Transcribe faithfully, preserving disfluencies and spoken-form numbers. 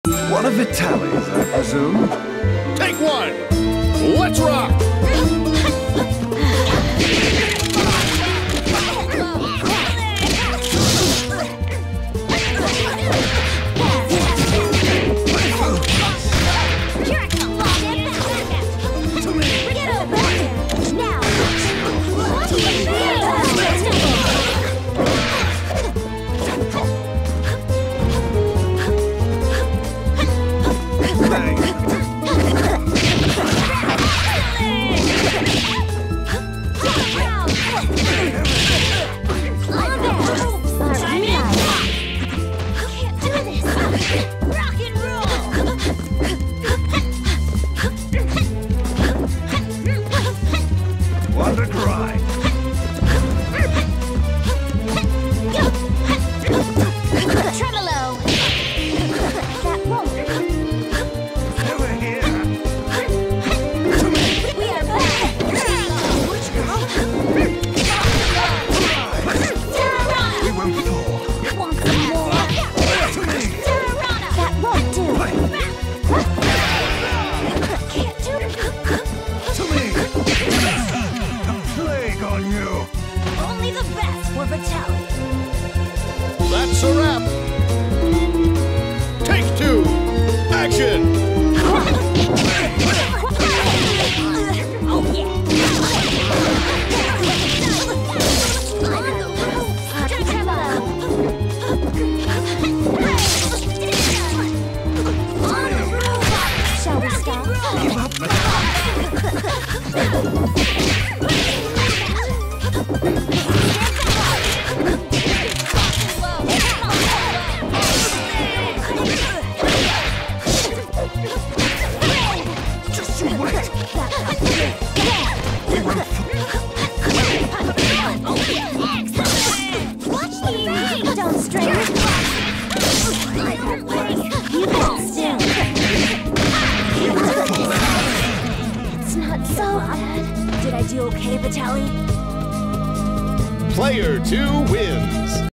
One of Vitaly's, I presume. Take one! Let's rock! That's a wrap! Take two! Action! Shall we stop? Give up. Just you wait. Watch the feet. Don't strain. You can still. It's not so bad. Did I do okay, Vitaly? Player two wins.